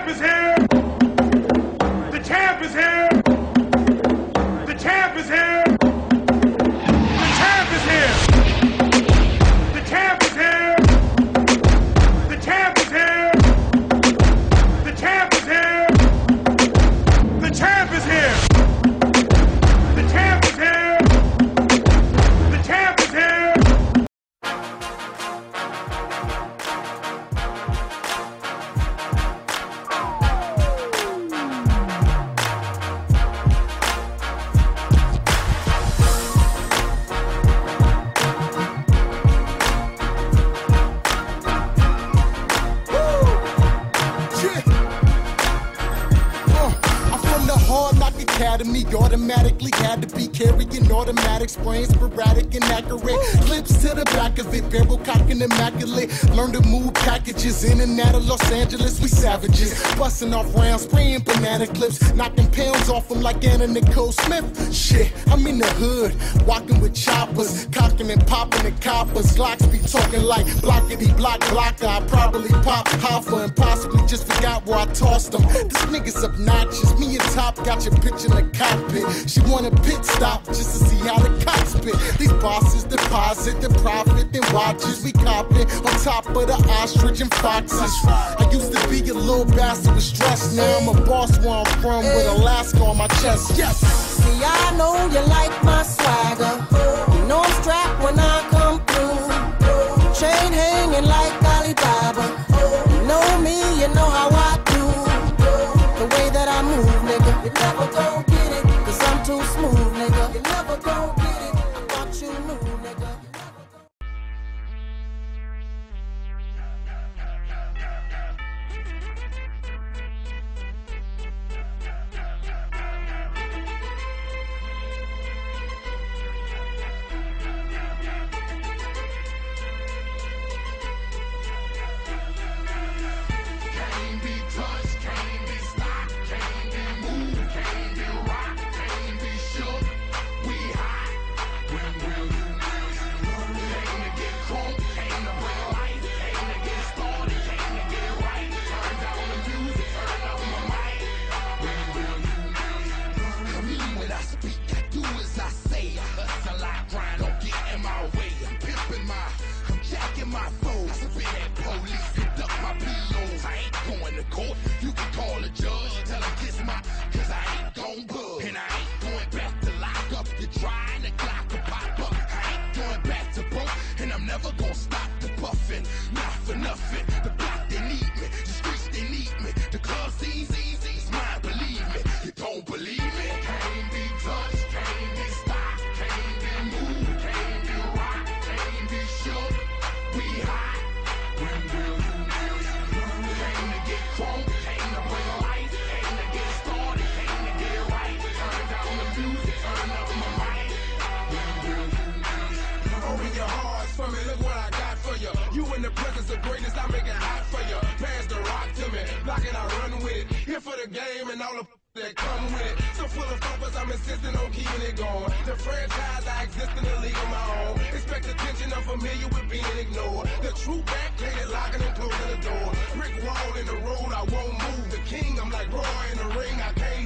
champ is here. The champ is here. The champ is here. The champ is here. The champ is here. The champ is here. The champ is here. The champ is here. The champ is here. The champ is here. Academy, automatically had to be carrying automatic sprains, sporadic, inaccurate. Clips to the back of it, barrel cocking immaculate. Learn to move packages in and out of Los Angeles. We savages, busting off rounds, spraying banana clips, knocking pounds off them like Anna Nicole Smith. Shit, I'm in the hood, walking with choppers, cocking and popping the coppers. Glocks be talking like blockity block blocker. I probably pop Hoffa and possibly just forgot where I tossed them. This nigga's obnoxious. Me and Top got your bitch in the cockpit. She want a pit stop just to see how the cops spit. These bosses deposit the profit and watches. We cop it on top of the ostrich and foxes. I used to be a little bastard with stress. Now I'm a boss where I'm from with Alaska on my chest. Yes. See, I know you like my swagger. You know I'm strapped when I come through. Chain hanging like Alibaba. You know me, you know how I do. The way that I move, nigga, you never gon' get it. Cause I'm too smooth, nigga. You never gon' get it. I thought you knew, nigga. You can call a judge, tell him kiss my, cause I ain't gon' bug. And I ain't going back to lock up. You're trying to clock a pop up. I ain't going back to broke, and I'm never gonna stop the puffin'. Not for nothing. The block, they need me. The streets, they need me. The club scene's easy. It's mine, believe me. You don't believe me? Can't be touched, can't be stopped, can't be moved, can't be rocked, can't be shook. We hot. When will you came to get crunk, came to bring life, came to get started, came to get right. Turn down the music, turn up my mic. Open your hearts for me, look what I got for you. You in the presence of greatness, I make it hot for you. Pass the rock to me, block it, I run with it. Here for the game and all the that come with it. So full of focus, I'm insisting on keeping it going. The franchise, I exist in the league of my own. Expect attention, I'm familiar with being ignored. The true backplated, locking and closing the door. Brick wall in the road, I won't move. The king, I'm like Roy in the ring, I can't